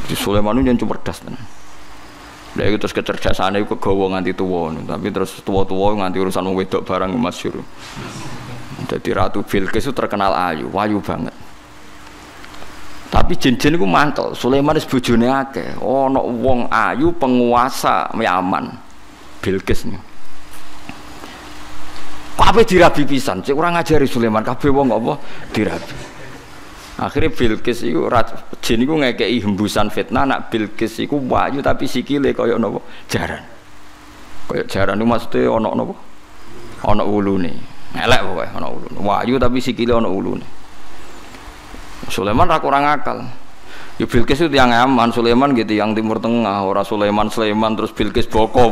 Sulaiman itu yang cerdas tenan. Lha iku terus kecerdasane iku kegawa nganti tuwa, tapi terus tuwa-tuwa nganti urusan wong wedok barang masyhur. Jadi Ratu Bilqis itu terkenal ayu banget. Tapi jin-jin iku mantel, Sulaiman wis bojone akeh. Ana wong ayu penguasa Yaman. Bilqis niku. Kabeh dirabi pisan, cek ora ngajari Sulaiman, kabeh wong apa dirabi. Akhirnya Bilqis iku jin iku ngekeki hembusan fitnah nak Bilqis iku wayu tapi sikile kaya napa jaran. Kaya jaran iku maksude ana napa? Ana ulune. Elek pokoke ana ulune. Wayu tapi sikile ana ulune. Sulaiman ra kurang akal. Ya Bilqis itu yang aman, Sulaiman gitu yang Timur Tengah, ora Sulaiman terus Bilqis boko.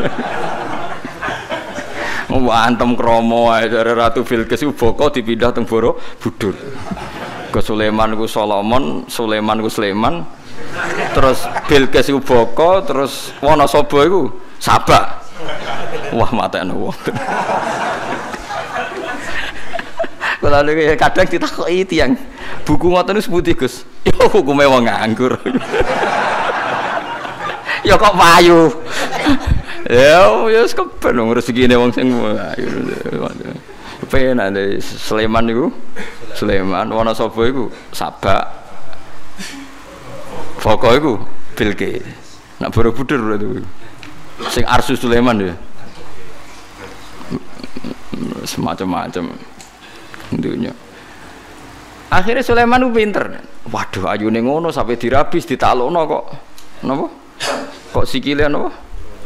Antem kromo ae jare Ratu Bilqis iku boko dipindah teng Borobudur. Ke Sulaiman ku Solomon, Sulaiman ku Sulaiman, terus Bilqis ku boko, terus Wonosobo iku Sabak. Wah matekno wong. Kalau kadang ditakoki tiyang, buku ngoten niku sepundi Gus? Ya hukume wong nganggur. Ya kok payu. Ya wis keben rezekine wong sing ayu. Penak dari Sulaiman itu, Sulaiman, Wonosobo itu Sabak, Boko itu Bilqis. Nak Borobudur itu, sing Arsus Sulaiman ya, semacam-macam intinya. Akhirnya Sulaiman itu pinter. Waduh, ayune ngono sampai dirabis, ditalokno kok, napa? Kok sikile napa?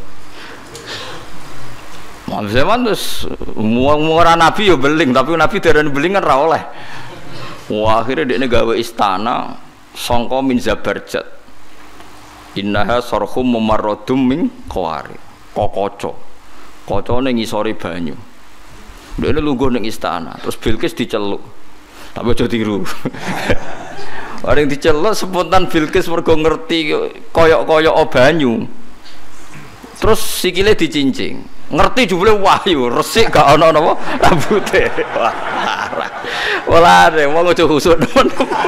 Zaman terus orang Nabi ya beling, tapi Nabi darani beling kan ra oleh. Wah, akhirnya dekne gawe istana sangka min Zabarjat. Innaha sarhum mumarradum min qawari. Kokoco. Kocone ngisore banyu. Dekne lungguh ning istana, terus Bilqis diceluk. Tapi aja tiru. Orang diceluk spontan Bilqis mergo ngerti koyok-koyok banyu. Terus sikile dicincing. Ngerti jebule wahyu, resik gak ana napa rambute. Wah. Walane wong aja khusuk temen.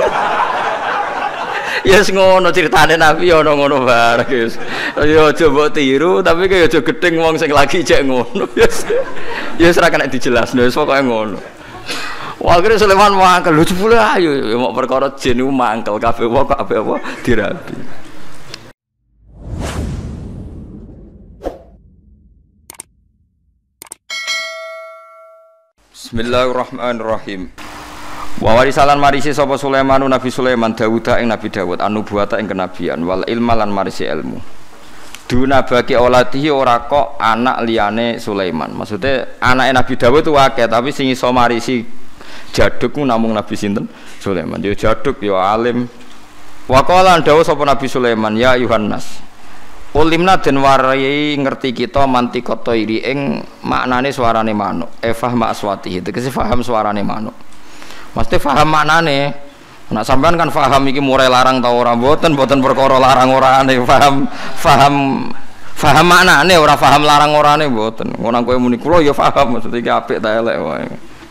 Yes ngono critane Nabi ana ngono bareng wis. Ya aja mbok tiru tapi kaya aja gedeng wong sing lagi cek ngono. Yes ora kena dijelasno wis pokoke ngono. Wah akhirnya Sulaiman mangkel lho jebule ayu ya mok perkara jin iku mangkel kabeh wong kabeh apa dirabi. Bismillahirrahmanirrahim. Wa warisalan marisi sapa Sulaiman Nabi Sulaiman Dawud ing Nabi Dawud an-nubuwata ing kenabian wal ilma lan marisi ilmu. Duna bagi olatihi ora kok anak liyane Sulaiman. Maksudnya anake Nabi Dawud itu akeh tapi sing iso marisi jaduk namung Nabi sinten Sulaiman. Dia jaduk ya alim. Wa qala dawuh sapa Nabi Sulaiman ya Yohanes. Ulimna den warai ngerti kita mantikot toiri ing maknane suarane manuk. Fahma aswatihi tegese paham suarane manuk. Mesti paham maknane. Nek sampean kan paham iki murai larang ta ora mboten perkara larang orane paham maknane ora paham larang orane mboten. Ngono kowe muni kula ya paham maksud iki apik ta elek wae.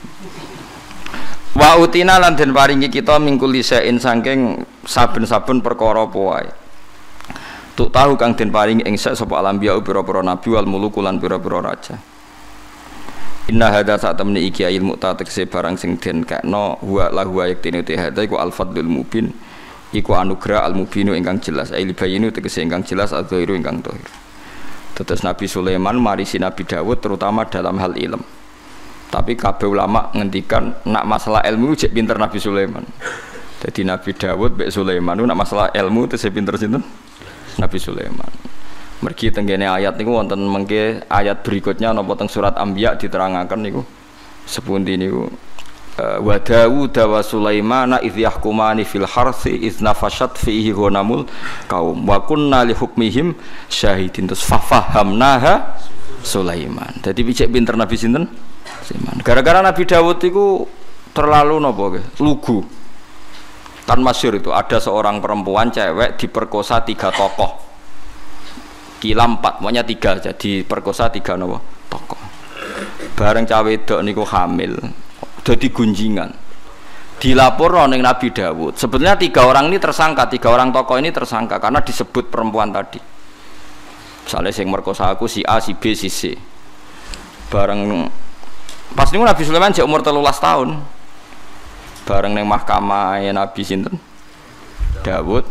Wa utina lan den paringi kita mingkul lisain saking saben-saben perkara apa wae. Tuk tahu kang den paring ing sak sapa alambiya pira-pira nabi wal muluk lan pira-pira raja. Inna hadza satamni iki ilmu tatekse barang sing den kakno wa lahu yaktine te hadza iku al fadlul mubin iku anugerah al mubinu ingkang jelas ail bayinu tegese ingkang jelas adzahiru ingkang dhahir. Tetes Nabi Sulaiman marisi Nabi Dawud terutama dalam hal ilmu. Tapi kabeh ulama ngendikan nak masalah ilmu cek pinter Nabi Sulaiman. Jadi Nabi Dawud mbek Sulaiman nak masalah ilmu tese pinter sinten? Nabi Sulaiman. Mergi tenggene ayat niku wonten mengke ayat berikutnya napa teng surat Anbiya diterangaken niku sepundi niku wa Daud wa Sulaiman idh yahkumani fil harthi idh nafashat fihi ghanamul qaum wa kunna li hukmihim syahidin tus fahamnaha Sulaiman. Dadi picek pinter Nabi sinten? Sulaiman. Gara-gara Nabi Dawud iku terlalu napa lugu. Kan masyhur itu ada seorang perempuan cewek diperkosa 3 tokoh. Kila 4, pokoknya 3 jadi perkosa 3 nopo tokoh. Bareng cawe wedok niku hamil, dadi gunjingan. Dilaporkan ning Nabi Dawud. Sebetulnya 3 orang ini tersangka, 3 orang tokoh ini tersangka karena disebut perempuan tadi. Misalnya sing merkosa aku si A, si B, si C. Bareng pas niku Nabi Sulaiman jek umur 13 tahun. Bareng ning mahkamah Nabi sinten? Dawud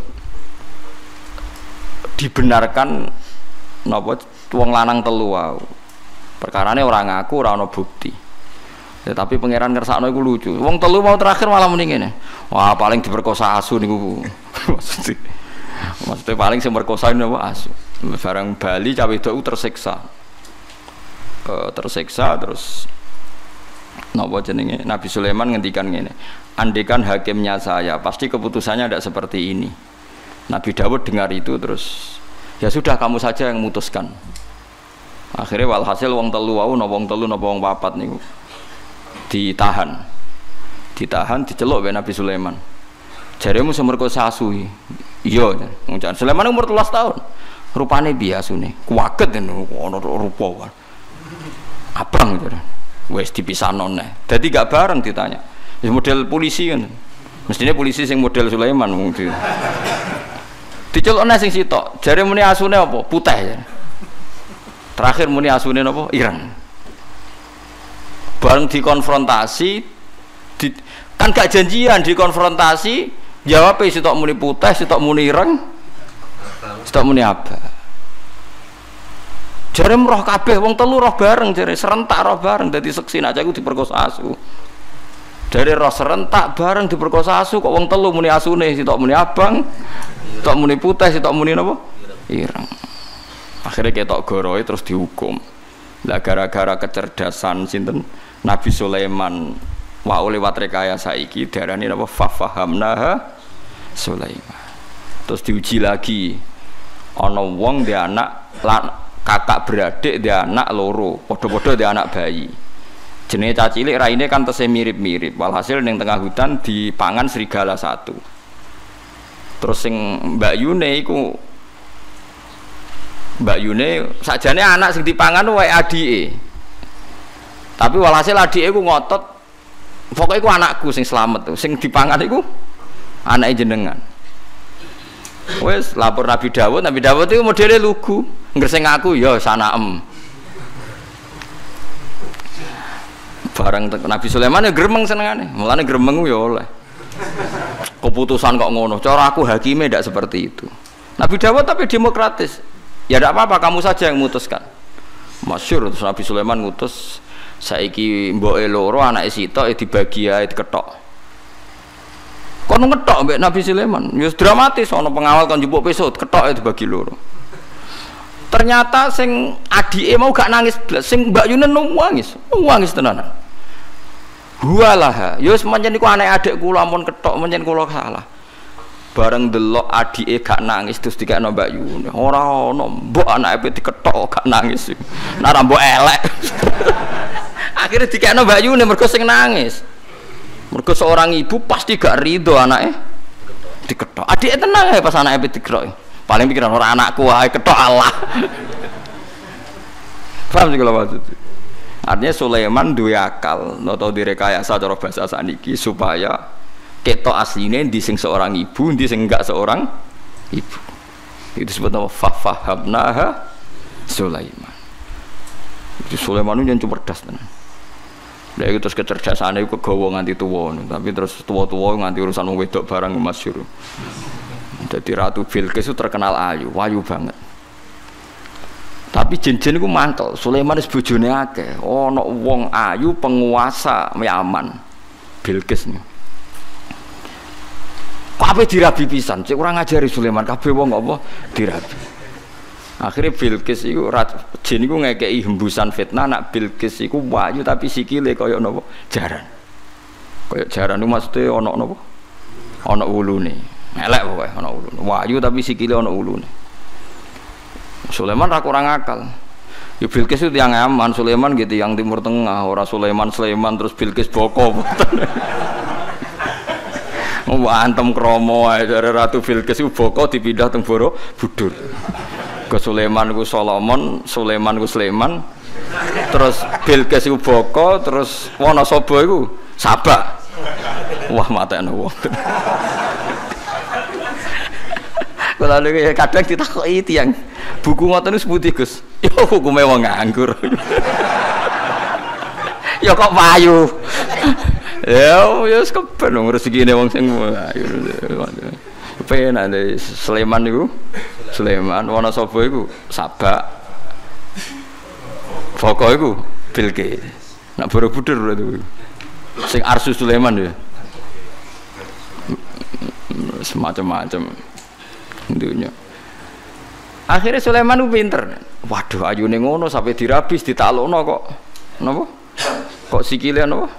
dibenarkan napa wong lanang telu wae. Perkarane ora ngaku, ora ana bukti. Ya, tapi pangeran ngersakno iku lucu. Wong telu mau terakhir malah muni ngene. Wah, paling diperkosa asu niku. Maksudnya paling sing merkosa niku asu. Barang Bali cawe wedok tersiksa. Tersiksa terus napa jenenge Nabi Sulaiman ngendikan ngene. Andekan hakimnya saya, pasti keputusannya tidak seperti ini. Nabi Dawud dengar itu terus ya sudah kamu saja yang memutuskan. Akhirnya walhasil wong telu wau napa wong telu napa wong papat niku ditahan, diceluk oleh Nabi Sulaiman. Jaremu semerkosa asu. Iya, ngucap Sulaiman umur 13 tahun. Rupane biasune, kuwaget ono rupa. Abang gitu. Wes dipisahno neh. Dadi gak bareng ditanya. Wis model polisi kan. Mestinya polisi sing model Sulaiman mungkin. Diceluk neh sing sitok. Jare muni asune apa? Putih ya. Terakhir muni asune napa? Ireng. Bareng dikonfrontasi kan gak janjian dikonfrontasi jawab sitok muni putih sitok muni ireng sitok muni apa jare roh kabeh wong telu roh bareng jare serentak roh bareng dadi seksi nek aku diperkosa asu jare roh serentak bareng diperkosa asu kok wong telu muni asune sitok muni abang sitok muni putih sitok muni napa ireng akhirnya ketok goroe terus dihukum lah gara-gara kecerdasan sinten Nabi Sulaiman wa lewat rekayasa iki darane napa fafahamnaha Sulaiman. Terus diuji lagi. Ana wong dhe anak kakak beradik dhe anak loro, padha-padha dhe anak bayi. Jenenge cah cilik raine kan tesih mirip-mirip. Walhasil ning tengah hutan dipangan serigala satu. Terus sing Mbak Yune iku Mbak Yune sakjane anak sing dipangan wae adike. Tapi walhasil adike ku ngotot pokoknya ku anakku sing selamat tuh, sing dipangan iku anake jenengan. Wes lapor Nabi Dawud itu modelnya lugu, ngerseng aku ya sanaem. Bareng Nabi Sulaiman ya gremeng senengane, mulane gremeng ya oleh. Keputusan kok ngono, cara aku hakime ndak seperti itu. Nabi Dawud tapi demokratis. Ya ndak apa-apa, kamu saja yang memutuskan. Masyhur terus Nabi Sulaiman ngutus saiki mboke loro anake sitok dibagi ae diketok. Kono ngetok mbek Nabi Sulaiman, ya dramatis ana pengawal kon njupuk pesut, ketok dibagi loro. Ternyata sing adike mau gak nangis blas, sing Mbak Yunen nangis, nangis tenanan. Huwalah, ya wis pancen iku anak adik kula ampun ketok pancen kula salah. Bareng delok adike gak nangis terus dikekno Mbak Yun. Ora ana mbok anake diketok gak nangis. Nek ora mbok elek. Akhirnya dikekno Mbak Yun mergo sing nangis. Mergo seorang ibu pasti gak ridho anake diketok. Adike tenang ya pas anake diketok. Paling pikiran ora anakku wae ketok Allah. Paham sih kalau maksud. Artinya Sulaiman duwe akal, atau direkayasa cara bahasa saniki supaya ketok asline di sing seorang ibu, di sing enggak seorang ibu. Itu disebut nama fafahamnaha Sulaiman. Itu Sulaiman itu yang cerdas tenan. Lha iku terus kecerdasane iku kegawa nganti tuwa, tapi terus tuwa-tuwa nganti urusan wong wedok barang masyhur. Jadi Ratu Bilqis itu terkenal ayu banget. Tapi jin-jin iku mantel. Sulaiman wis bojone akeh. Ana wong ayu penguasa Yaman. Bilqis niku. Kabeh dirabi pisan, cek kurang ngajari Sulaiman, kabeh wong apa dirabi. Akhirnya Bilqis iku jin iku ngekeki hembusan fitnah nak Bilqis iku wayu tapi sikile kaya napa jaran. Kaya jaran iku maksude ana napa? Ana ulune. Elek pokoke ana ulune. Wayu tapi sikile ana ulune. Sulaiman ra kurang akal. Ya Bilqis itu yang aman, Sulaiman gitu yang Timur Tengah, ora Sulaiman terus Bilqis boko. Antem kromo ae dari Ratu Bilqis iku boko dipindah teng Borobudur. Ke Sulaiman ku Solomon, Sulaiman ku Sleman. Terus Bilqis iku boko, terus Wonosobo iku Sabak. Wah matene wong. Kalau kadang ditakoki tiyang, buku ngoten niku sepundi Gus? Ya hukume wong nganggur. Ya kok payu. Ya wis keben rezekine wong sing ayu. Penak dari Sleman niku. Sleman Wonosobo iku Sabak. Foko iku Bilqis. Nak Borobudur berarti. Sing Arsu Sulaiman ya. Semacam-macam. Dunia. Akhirnya Sulaiman itu pinter. Waduh, ayune ngono sampai dirabis, ditalokno kok. Napa? Kok sikile napa?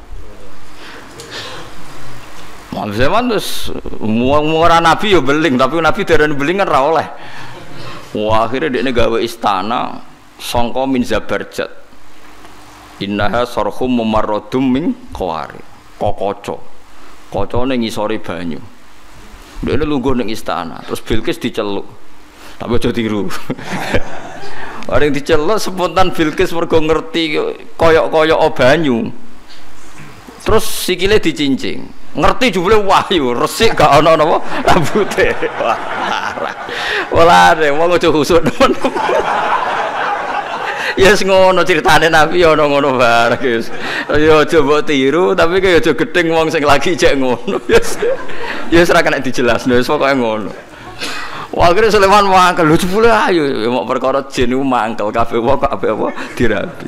Muhammad Sulaiman terus ora nabi yo beling, tapi nabi darane beling kan ra oleh. Wah, akhirnya dekne gawe istana sangka min Zabarjat. Innaha sarhum mumarradum min qawari. Kokoco. Kocone ngisore banyu. Dia lungguh ning istana, terus Bilqis diceluk. Tapi aja tiru. Orang diceluk spontan Bilqis mergo ngerti koyok-koyok banyu. Terus sikile dicincing. Ngerti jebule wahyu, resik gak ana napa rambute. Wah, parah. Walane wong aja khusuk temen. Ya yes, ngono ceritane Nabi ya ono ngono bareng guys. Ya aja mbok tiru tapi kaya aja gedeng wong sing lagi cek ngono. Ya ora kena dijelasno wis pokoke ngono. Wah kira Sulaiman mangkel lho jebule ayo mok perkara jin niku mangkel kabeh wong kok apa dirabi.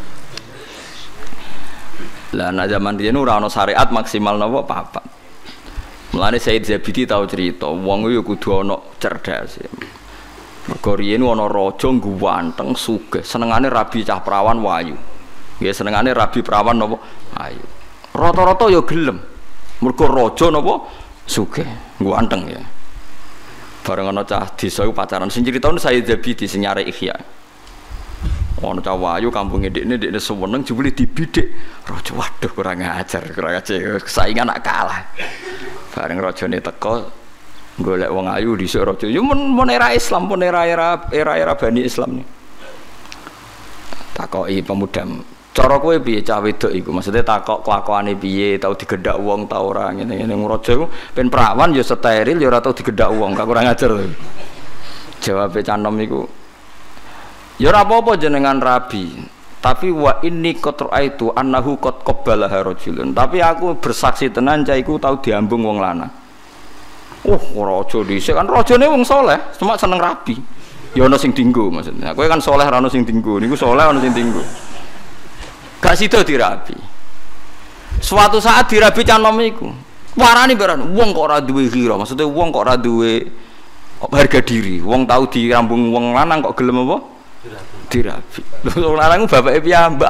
Lah nek zaman riyen ora ana syariat maksimal napa papat. Mulane Said Zabidi tau cerita wong yo kudu ana cerdas. Mergo riyen ana raja ganteng sugih, senengane rabi cah prawan wayu. Nggih senengane rabi prawan napa ayu. Rata-rata ya gelem. Mergo raja napa sugih, ganteng ya. Bareng ana cah desa iku pacaran sing critane Sayyid Zabidi sing nyare Ihya. Ana cah wayu kampunge ndekne seneng jebule dibidik. Raja waduh kurang ajar, saingan nak kalah. Bareng rajane teko golek wong ayu dhisik raja yo mun era Islam pun era Bani Islam ni takoki pemuda cara kowe piye cah wedok iku maksudnya takok kelakuane piye tau digedhak wong ta ora ngene-ngene raja iku ben prawan ya steril ya ora tau digedhak wong gak kurang ajar lho jawabe canom iku ya ora apa-apa jenengan rabi tapi wa inni qatra'aitu annahu qad qabbalaha rajulun tapi aku bersaksi tenan cah iku tau diambung wong lanang. Raja dhisik kan rajane wong saleh, cuma seneng rabi. Ya ana sing dinggo maksudnya. Kowe kan saleh ora ana sing dinggo, niku saleh ana sing dinggo. Gak sida dirabi. Suatu saat dirabi canom iku. Warani barang wong kok ora duwe ghira, maksudnya wong kok ora duwe harga diri. Wong tau dirambung wong lanang kok gelem apa? Dirabi. Lho wong lanang bapake piyambak.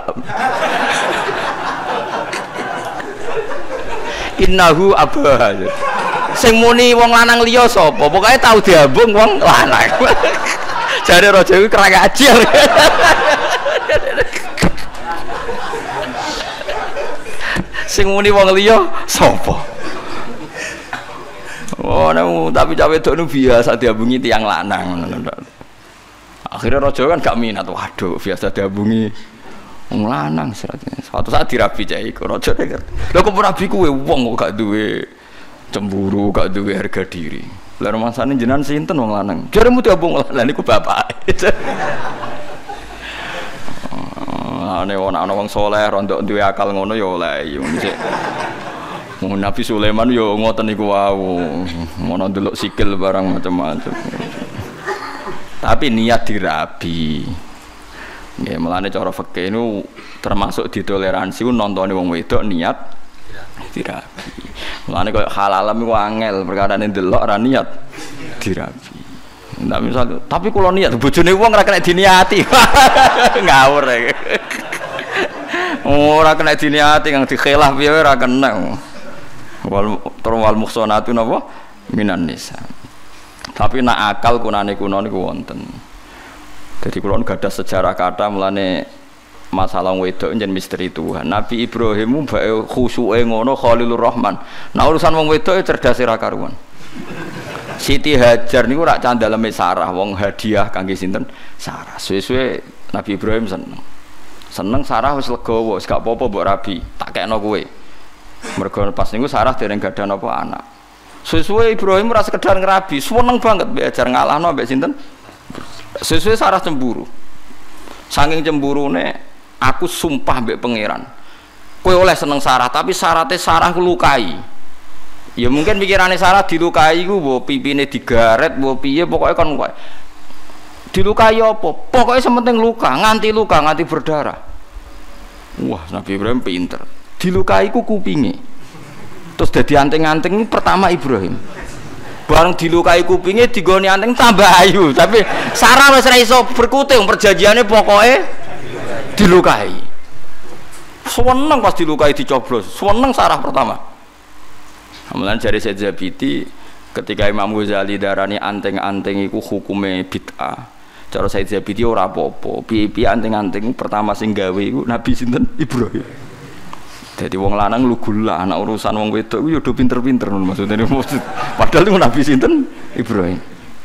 Innahu abah. Sing muni wong lanang liya sapa? Pokoke tau diambung wong lanang. Jare raja iku kerang ajil. Sing muni wong liya sapa? Oh, tapi cah wedok nu biasa diambungi tiyang lanang. Akhirnya raja kan gak minat. Waduh, biasa diambungi wong lanang. Suatu saat dirabi cah iku raja ngerti. Lha kok rabi kuwe wong kok gak duwe cemburu gak duwe harga diri. Lah rumasane jenengan sinten wong lanang? Jaremu diambung lan niku bapak. Ane ana wong saleh rondok duwe akal ngono ya oleh. Nabi Sulaiman yo ngoten niku wau. Ngono ndelok sikil barang macam-macam. Tapi niat dirabi. Nggih, melane cara fikih niku termasuk ditoleransi nontone wong wedok niat dirabi. Mulane koyo halalam iku angel perkarane ndelok ora niat dirabi. Ndak misal tapi kula niat bojone wong ora kena diniati. Ngawur e. Ora kena diniati kang dikhilaf piye ora kena. Wal muhsanatu napa minan nisa. Tapi nak akal kunane kuno niku wonten. Jadi kula gadah sejarah kata mulane masalah wedok njen misteri Tuhan. Nabi Ibrahim mbake khusyuke ngono Khalilur Rahman. Nah urusan wong wedok cerdas ra karuan. Siti Hajar niku rak candaleme Sarah, wong hadiah kangge sinten? Sarah. Suwe-suwe Nabi Ibrahim seneng. Seneng Sarah wis legowo, wis gak apa-apa mbok rabi, tak kekno kowe. Mergo pas niku Sarah dereng gadah napa anak. Suwe-suwe Ibrahim ora sekedar ngerabi, seneng banget belajar ngalahno mbek sinten? Suwe-suwe Sarah cemburu. Saking cemburune aku sumpah mbek pangeran. Kowe oleh seneng Sarah, tapi syaratnya Sarah lukai. Ya mungkin pikirannya Sarah dilukai ku mbok pipine digaret, mbok piye pokoke kon kowe. Dilukai apa? Pokoknya sementing luka, nganti berdarah. Wah, Nabi Ibrahim pinter. Dilukai ku kupinge. Terus dadi anting-anting pertama Ibrahim. Bareng dilukai kupinge digoni anting tambah ayu, tapi Sarah wis ra iso berkutik perjanjiane pokoke dilukai. Seneng pas dilukai dicoblos, seneng Sarah pertama. Kemudian dari Said Zabidi ketika Imam Ghazali darani anting-anting iku hukume bid'ah. Cara Said Zabidi ora apa-apa. Piye-piye anting-anting pertama sing gawe iku Nabi sinten? Ibrahim. Jadi wong lanang lugu lah, anak urusan wong wedok iku ya do pinter-pinter maksudnya. Padahal itu Nabi sinten? Ibrahim.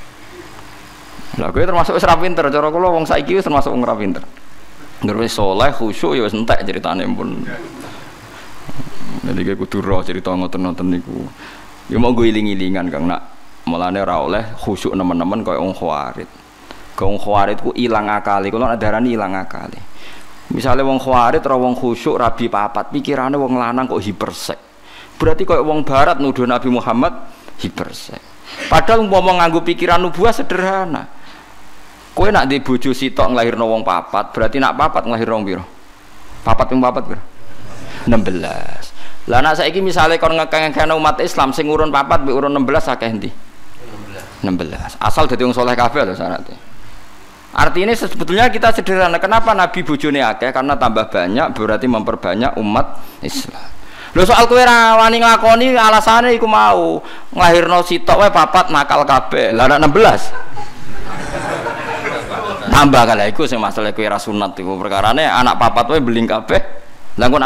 Lah kowe termasuk wis ra pinter, cara kula wong saiki wis termasuk wong ra pinter. Ngger wis saleh, khusyuk ya wis entek ceritane pun. Jadi kayak kudu roh cerita ngoten-ngoten niku. Ya mau gue iling-ilingan Kang nak mulane ora oleh khusyuk nemen-nemen kaya wong khawarit. Wong khawarit ku ilang akale, kula nak darani ilang akale. Misalnya wong khawarit ora wong khusyuk rabi papat, pikirane wong lanang kok hipersek. Berarti kaya wong barat nuduh Nabi Muhammad hipersek. Padahal umpama nganggo pikiran nubuah sederhana. Kowe nak di bojo sitok nglahirno wong papat, berarti nak papat nglahirno wong pira? Papat ping papat pira? 16. Lah nek saiki misale kon ngekeng-ngekeng umat Islam sing urun papat mbek urun 16 akeh endi? 16. Asal dadi wong saleh kabeh lho syaratnya. Artinya sebetulnya kita sederhana. Kenapa Nabi bojone akeh? Karena tambah banyak berarti memperbanyak umat Islam. Lho soal kowe ra wani nglakoni alasane iku mau nglahirno sitok wae papat nakal kabeh. Lah nek 16 tambah kala iku sing masalah kowe ra sunat iku perkarane anak papat wae beling kabeh. Lah kok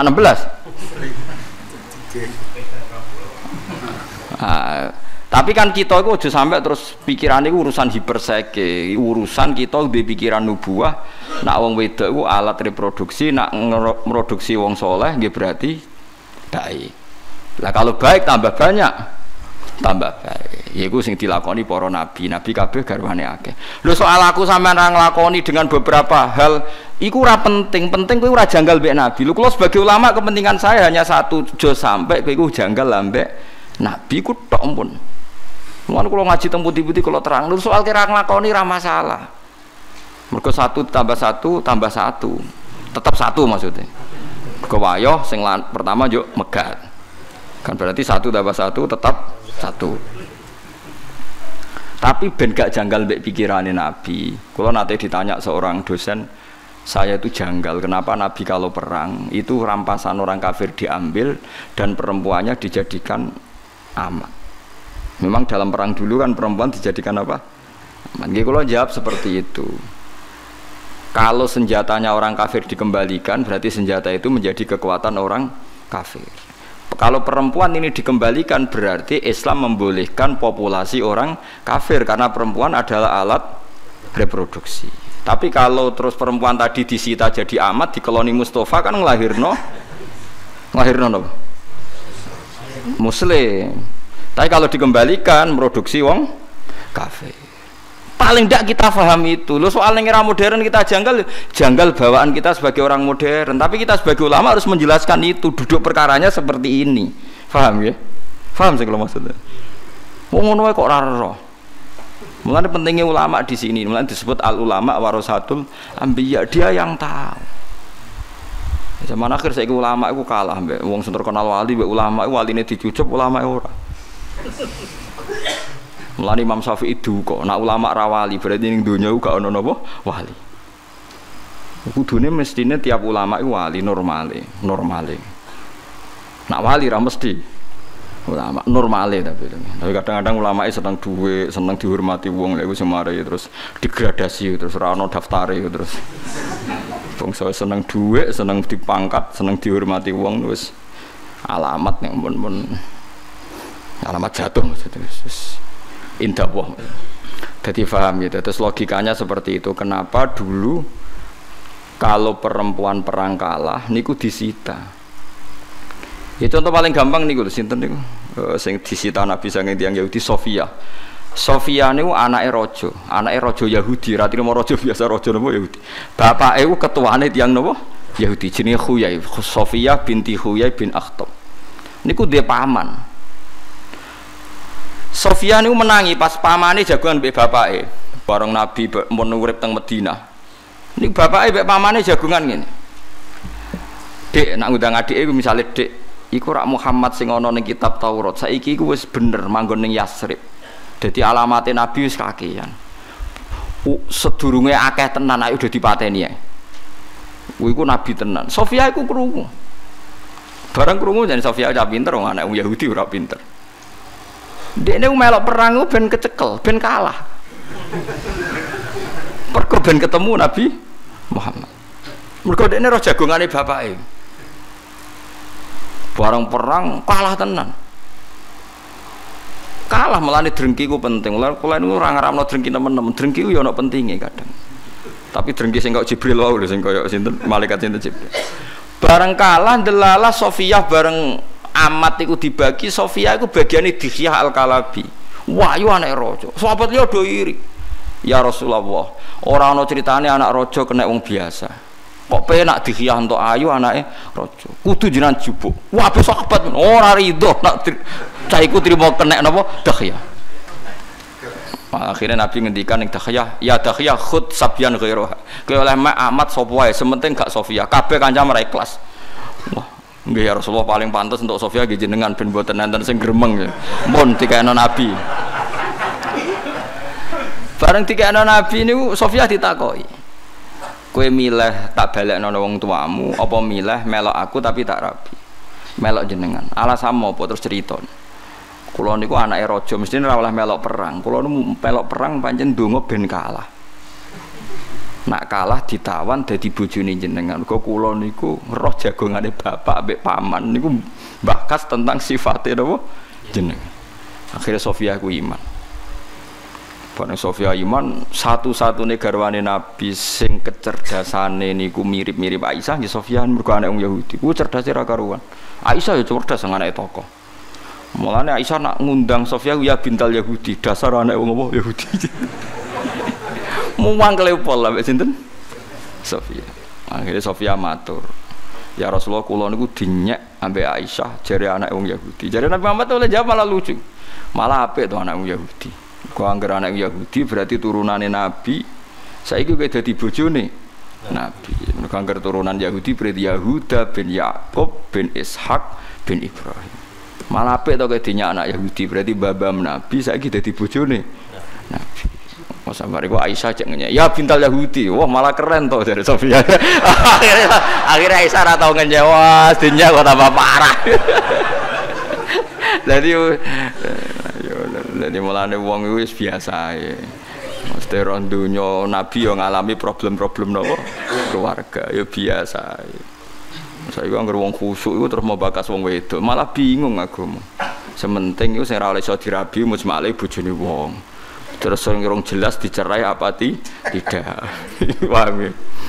16. Tapi kan kita itu aja sampai terus pikiran itu urusan hiperseke, urusan kita di pikiran nubuah. Nak wong wedok itu alat reproduksi, nak produksi wong soleh, gitu berarti baik. Lah kalau baik tambah banyak, tambah baik. Yaiku sing dilakoni para nabi, nabi kabeh garwane akeh. Lho soal aku sampean ra nglakoni dengan beberapa hal, iku ora penting, penting kowe ora janggal mbek nabi. Lho kula sebagai ulama kepentingan saya hanya satu, aja sampai kowe iku janggal ambek nabi ku tok ampun. Mulane kula ngaji teng putih-putih kula terang, lho soal kira nglakoni ra masalah. Mergo 1 tambah 1 tambah 1. Tetap 1 maksudnya. Mergo wayoh sing pertama yo megat. Kan berarti 1 tambah 1 tetap 1. Tapi ben gak janggal mbek pikirane Nabi. Kula nate ditanya seorang dosen, saya itu janggal kenapa Nabi kalau perang itu rampasan orang kafir diambil dan perempuannya dijadikan amat. Memang dalam perang dulu kan perempuan dijadikan apa? Nggih kula jawab seperti itu. Kalau senjatanya orang kafir dikembalikan berarti senjata itu menjadi kekuatan orang kafir. Kalau perempuan ini dikembalikan berarti Islam membolehkan populasi orang kafir karena perempuan adalah alat reproduksi. Tapi kalau terus perempuan tadi disita jadi amat di koloni Mustafa kan ngelahirno apa? Muslim. Tapi kalau dikembalikan produksi wong kafir. Paling tidak kita paham itu. Lo soal era modern kita janggal bawaan kita sebagai orang modern. Tapi kita sebagai ulama harus menjelaskan itu. Duduk perkaranya seperti ini. Paham ya? Paham sih kalau maksudnya. Wong ngono kok ora ero. Mulane pentingnya ulama di sini. Mulane disebut al ulama warasatul anbiya. Dia yang tahu. Zaman akhir saya ulama itu kalah mbek wong sing terkenal wali mbek ulama waline dicucup ulama ora. Mulane Imam Syafi'i duka nak ulama ra wali berarti ning donya gak ono napa wali. Kudune mestine tiap ulama iku wali normale. Nak wali ra mesti ulama normale tapi kadang-kadang ulama seneng duwe, seneng dihormati wong lek wis semare terus degradasi terus ora ono daftare terus. Wong seneng duwe, seneng dipangkat, seneng dihormati wong wis alamat nek mun alamat jatuh maksudnya indah wah. Jadi paham gitu. Terus logikanya seperti itu. Kenapa dulu kalau perempuan perang kalah niku disita? Ya contoh paling gampang niku sinten niku sing disita Nabi saking tiyang Yahudi Sofia. Sofia niku anake raja Yahudi, ra trimo raja biasa raja napa Yahudi. Bapake ku ketuane tiyang napa Yahudi jenenge Khuyai, Sofia binti Khuyai bin Akhtab. Niku dhe paman. Sofia niku menangi pas pamane jagoan mbek bapake. Bareng Nabi mun urip teng Madinah. Niku bapake mbek pamane jagongan ngene. Dik nak ngundang adike iku misale dik iku rak Muhammad sing ana ning kitab Taurat. Saiki iku wis bener manggon ning Yasrib. Dadi alamate Nabi wis kakean. Sedurunge akeh tenan ayo udah dipateni ae. Kuwi iku Nabi tenan. Sofia iku krungu. Barang krungu jan Sofia udah pinter wong anak Yahudi ora pinter. Dekne melok perang ben kecekel, ben kalah. Perko ben ketemu Nabi Muhammad. Mergo dekne roh jagongane bapake. Barang perang kalah tenan. Kalah melane drengki ku penting. Kula niku ora ngaramno drengki temen-temen. Drengki ku ya ana pentinge kadang. Tapi drengki sing kok Jibril wae lho sing kaya sinten malaikat sinten Jibril. Barang kalah delalah Sofiyah bareng amat iku dibagi. Sofiyah iku bagiane Dihyah Al-Kalabi. Wahyu anak raja. Sahabat liya do iri. Ya Rasulullah, ora ana critane anak raja kena wong biasa. Kok penak Dihyah entuk ayu anake raja. Kudu jenengan jupuk. Wah, sahabat ora rido nak cah iku trimo kena napa Dihyah. Akhirnya Nabi ngendikan ning Dihyah, ya Dihyah khud sabyan ghairoha. Kowe oleh mak amat sapa wae, sementing gak Sofia. Kabeh kancam ra ikhlas. Wah, nggih ya Rasulullah paling pantes untuk Sofia nggih jenengan ben mboten enten sing gremeng. Mun dikene Nabi. Bareng dikene Nabi niku Sofia ditakoki. Kowe milih tak balekno wong tuamu apa milih melok aku tapi tak rabi? Melok jenengan. Alasanmu apa terus cerita. Kula niku anake raja mesti ora oleh melok perang. Kula niku melok perang pancen ndonga ben kalah. Nak kalah ditawan dadi bojone jenengan. Kok kula niku roh jagongane bapak mbek paman niku bakas tentang sifate napa jenengan. Akhirnya Sofia ku iman. Bareng Sofia iman satu-satune garwane Nabi sing kecerdasane niku mirip-mirip Aisyah nggih Sofia mergo anak wong Yahudi. Ku cerdase ra karuan. Aisyah ya cerdas anake tokoh. Mulane Aisyah nak ngundang Sofia ya bintal Yahudi, dasar anak wong apa Yahudi. Muang kelepol lah mbek sinten? Sofia. Akhirnya Sofia matur. Ya Rasulullah kula niku dinyek ambek Aisyah jare anak wong Yahudi. Jare Nabi Muhammad oleh jawab malah lucu. Malah apik to anak wong Yahudi. Kau anggar anak Yahudi berarti turunannya Nabi. Saiki kowe dadi bojone Nabi. Kau anggar turunan Yahudi berarti Yahuda bin Yakub bin Ishak bin Ibrahim. Malah apik to kowe dinyak anak Yahudi berarti babam Nabi saiki dadi bojone Nabi. Masa bariku Aisyah cek ngenyek. Ya bintal Yahudi. Wah malah keren to dari Sofia. akhirnya Aisyah ora tau ngenyek. Wah dinyak kok tambah parah. Jadi mulane wong iku wis biasa ae. Mesti ron donya Nabi yo ngalami problem-problem napa keluarga yo biasa ae. Saiki anggere wong khusuk iku terus mau bakas wong wedok, malah bingung agama. Sementing iku sing ora iso dirabi musmale bojone wong. Terus sing rong jelas dicerai apa tidak. Paham ya?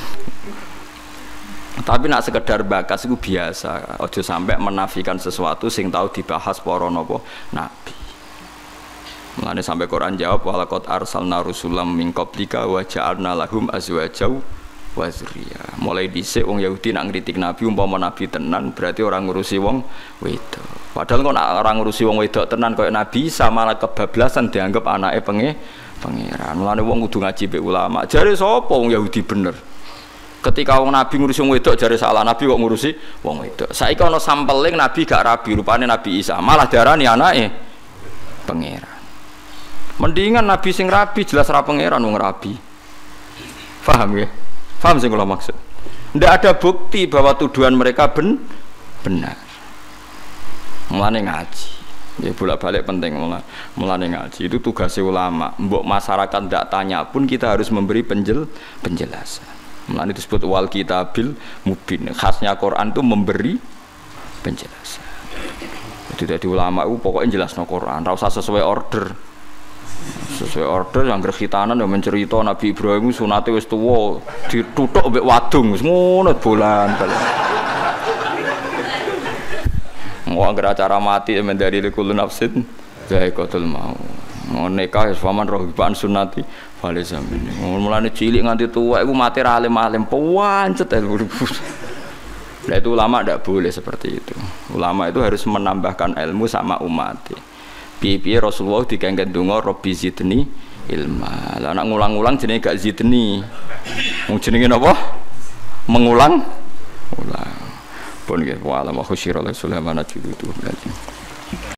Tapi nak sekedar bakas itu biasa. Ojo sampai menafikan sesuatu sing tahu dibahas para napa nabi. Mulane sampai Quran jawab walaqad arsalna rusulam min qablika wa ja'alna lahum azwaja wa dzurriyyah. Mulai dhisik wong Yahudi nak ngritik nabi umpama nabi tenan berarti orang ngurusi wong wedok. Padahal kok orang ngurusi wong wedok tenan koyo nabi sama malah kebablasan dianggap anake pangeran. Mulane wong kudu ngaji mbek ulama. Jare sapa wong Yahudi bener? Ketika wong nabi ngurusi wong wedok jare salah nabi kok ngurusi wong wedok. Saiki ana sampeling nabi gak rabi rupane Nabi Isa malah diarani anake pangeran. Mendingan nabi sing rabi jelas ra pangeran wong rabi. Paham ya? Paham sing kula maksud? Ndak ada bukti bahwa tuduhan mereka benar. Mulane ngaji. Ya bolak-balik penting mulane ngaji itu tugas ulama. Mbok masyarakat ndak tanya pun kita harus memberi penjelasan. Mulane disebut wal kitabil mubin. Khasnya Quran itu memberi penjelasan. Jadi ulama itu pokoknya jelasno Quran, ora usah sesuai order. Sesuai order yang gerhitanan yang mencerita Nabi Ibrahim sunate wis tuwa dituthuk mbek wadung wis ngono bolan balik. Mau agar acara mati dari kullu nafsin dha'iqatul maut. Mau nikah faman rohiban sunnati falisa minni. Mulane cilik nganti tua iku mati ra alim-alim pancet. Nah itu ulama tidak boleh seperti itu. Ulama itu harus menambahkan ilmu sama umat. Piye-piye Rasulullah dikengken donga Rabbi zidni ilma. Lah nak ngulang-ulang jenenge gak zidni. Wong jenenge napa? Mengulang. Ulang. Pun nggih wa alam khusyira Sulaiman